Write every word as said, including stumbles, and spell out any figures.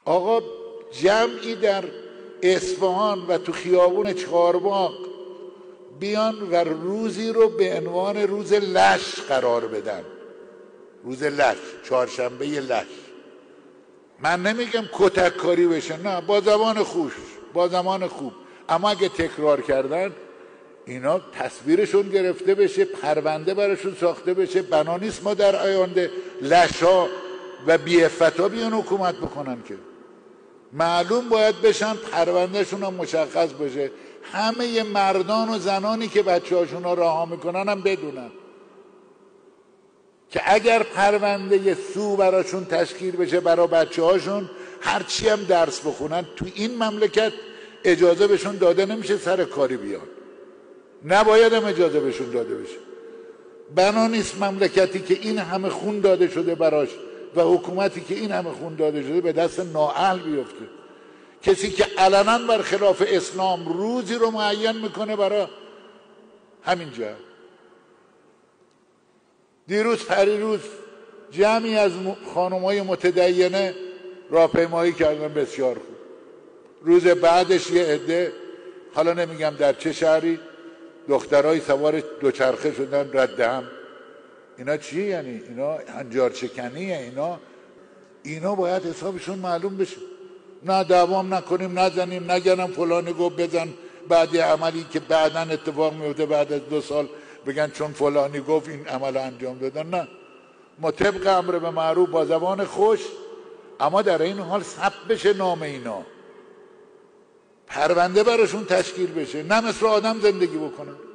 آقا جمعی در اصفهان و تو خیابون چهارباغ بیان و روزی رو به عنوان روز لش قرار بدن، روز لش، چهارشنبه لش. من نمیگم کتک کاری بشه، نه، با زبان خوش، با زبان خوب، اما اگه تکرار کردن اینا تصویرشون گرفته بشه، پرونده براشون ساخته بشه. بنا نیست ما در آینده لشا و بی‌عفتا بیان حکومت بکنن که معلوم باید بشن، پروندهشون هم مشخص بشه، همه مردان و زنانی که بچه هاشون ها رها میکنن هم بدونن که اگر پرونده سو براشون تشکیل بشه برای بچه هاشون، هرچی هم درس بخونن تو این مملکت اجازه بهشون داده نمیشه سر کاری بیان، نباید هم اجازه بهشون داده بشه. بنا نیست مملکتی که این همه خون داده شده براش و حکومتی که این همه خون داده شده به دست نااهل بیفته. کسی که علنا بر خلاف اسلام روزی رو معین میکنه برای همین جا. دیروز پریروز جمعی از خانم‌های متدینه راهپیمایی کردن، بسیار خوب. روز بعدش یه عده، حالا نمیگم در چه شهری، دخترای سوار دوچرخه شدن رد هم. اینا چی یعنی؟ اینا هنجار چکنیه. اینا اینا باید حسابشون معلوم بشه. نه دوام نکنیم، نزنیم، نگنم فلانی گفت بزن، بعد عملی که بعداً اتفاق میفته بعد از دو سال بگن چون فلانی گفت این عمل انجام دادن. نه، ما طبق امر به معروف با زبان خوش، اما در این حال ثبت بشه نام اینا، پرونده براشون تشکیل بشه، نه مثل آدم زندگی بکنن.